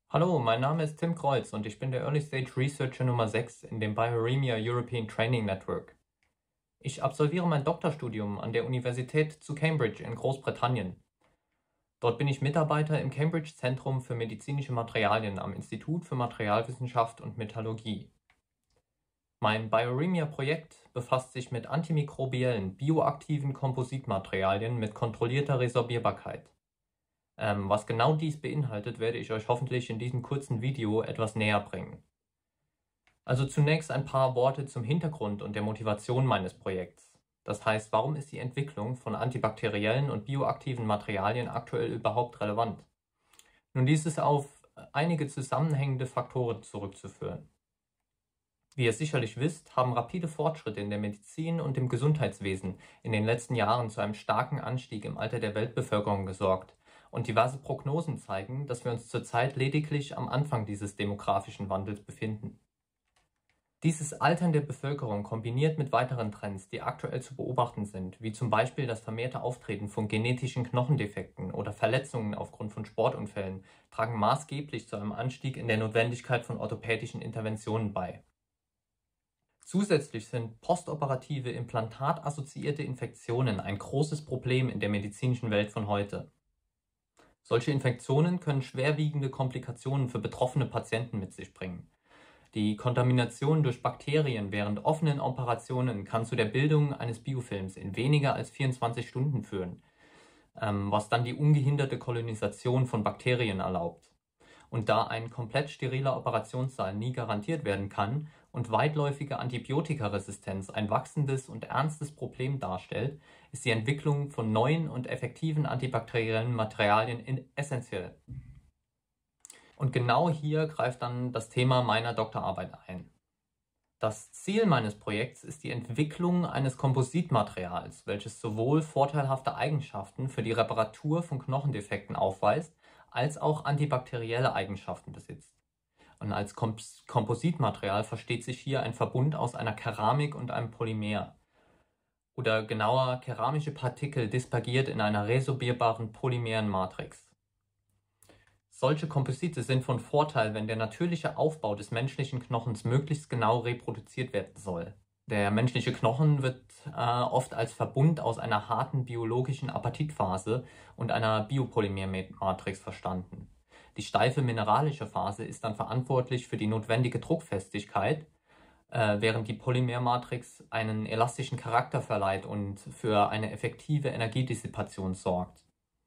Hallo, mein Name ist Tim Kreuz und ich bin der Early Stage Researcher Nummer 6 in dem Bioremia European Training Network. Ich absolviere mein Doktorstudium an der Universität zu Cambridge in Großbritannien. Dort bin ich Mitarbeiter im Cambridge Zentrum für medizinische Materialien am Institut für Materialwissenschaft und Metallurgie. Mein Bioremia-Projekt befasst sich mit antimikrobiellen, bioaktiven Kompositmaterialien mit kontrollierter Resorbierbarkeit. Was genau dies beinhaltet, werde ich euch hoffentlich in diesem kurzen Video etwas näher bringen. Also zunächst ein paar Worte zum Hintergrund und der Motivation meines Projekts. Das heißt, warum ist die Entwicklung von antibakteriellen und bioaktiven Materialien aktuell überhaupt relevant? Nun, dies ist auf einige zusammenhängende Faktoren zurückzuführen. Wie ihr sicherlich wisst, haben rapide Fortschritte in der Medizin und im Gesundheitswesen in den letzten Jahren zu einem starken Anstieg im Alter der Weltbevölkerung gesorgt. Und diverse Prognosen zeigen, dass wir uns zurzeit lediglich am Anfang dieses demografischen Wandels befinden. Dieses Altern der Bevölkerung kombiniert mit weiteren Trends, die aktuell zu beobachten sind, wie zum Beispiel das vermehrte Auftreten von genetischen Knochendefekten oder Verletzungen aufgrund von Sportunfällen, tragen maßgeblich zu einem Anstieg in der Notwendigkeit von orthopädischen Interventionen bei. Zusätzlich sind postoperative implantatassoziierte Infektionen ein großes Problem in der medizinischen Welt von heute. Solche Infektionen können schwerwiegende Komplikationen für betroffene Patienten mit sich bringen. Die Kontamination durch Bakterien während offenen Operationen kann zu der Bildung eines Biofilms in weniger als 24 Stunden führen, was dann die ungehinderte Kolonisation von Bakterien erlaubt. Und da ein komplett steriler Operationssaal nie garantiert werden kann und weitläufige Antibiotikaresistenz ein wachsendes und ernstes Problem darstellt, ist die Entwicklung von neuen und effektiven antibakteriellen Materialien essentiell. Und genau hier greift dann das Thema meiner Doktorarbeit ein. Das Ziel meines Projekts ist die Entwicklung eines Kompositmaterials, welches sowohl vorteilhafte Eigenschaften für die Reparatur von Knochendefekten aufweist, als auch antibakterielle Eigenschaften besitzt. Und als Kompositmaterial versteht sich hier ein Verbund aus einer Keramik und einem Polymer. Oder genauer, keramische Partikel dispergiert in einer resorbierbaren polymeren Matrix. Solche Komposite sind von Vorteil, wenn der natürliche Aufbau des menschlichen Knochens möglichst genau reproduziert werden soll. Der menschliche Knochen wird oft als Verbund aus einer harten biologischen Apatitphase und einer Biopolymermatrix verstanden. Die steife mineralische Phase ist dann verantwortlich für die notwendige Druckfestigkeit, während die Polymermatrix einen elastischen Charakter verleiht und für eine effektive Energiedissipation sorgt.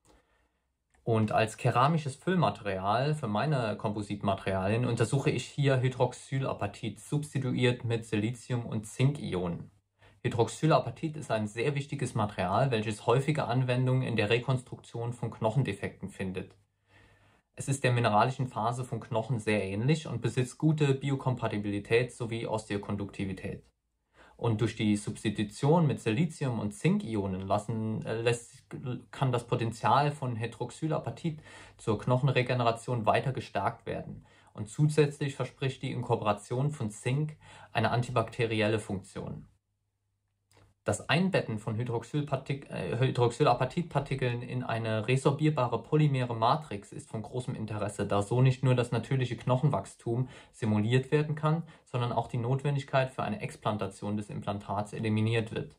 Und als keramisches Füllmaterial für meine Kompositmaterialien untersuche ich hier Hydroxylapatit, substituiert mit Silizium- und Zinkionen. Hydroxylapatit ist ein sehr wichtiges Material, welches häufige Anwendung in der Rekonstruktion von Knochendefekten findet. Es ist der mineralischen Phase von Knochen sehr ähnlich und besitzt gute Biokompatibilität sowie Osteokonduktivität. Und durch die Substitution mit Silizium- und Zinkionen kann das Potenzial von Hydroxylapatit zur Knochenregeneration weiter gestärkt werden. Und zusätzlich verspricht die Inkorporation von Zink eine antibakterielle Funktion. Das Einbetten von Hydroxylapatitpartikeln in eine resorbierbare polymere Matrix ist von großem Interesse, da so nicht nur das natürliche Knochenwachstum simuliert werden kann, sondern auch die Notwendigkeit für eine Explantation des Implantats eliminiert wird.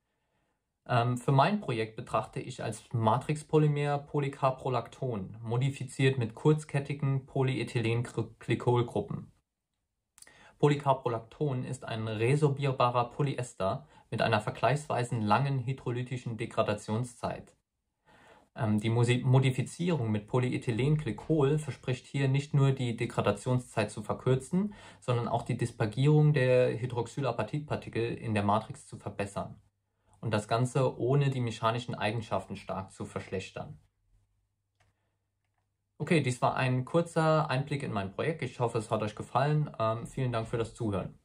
Für mein Projekt betrachte ich als Matrixpolymer Polycaprolacton, modifiziert mit kurzkettigen Polyethylenglycolgruppen. Polycaprolacton ist ein resorbierbarer Polyester mit einer vergleichsweise langen hydrolytischen Degradationszeit. Die Modifizierung mit Polyethylenglycol verspricht hier nicht nur die Degradationszeit zu verkürzen, sondern auch die Dispergierung der Hydroxylapatitpartikel in der Matrix zu verbessern. Und das Ganze ohne die mechanischen Eigenschaften stark zu verschlechtern. Okay, dies war ein kurzer Einblick in mein Projekt. Ich hoffe, es hat euch gefallen. Vielen Dank für das Zuhören.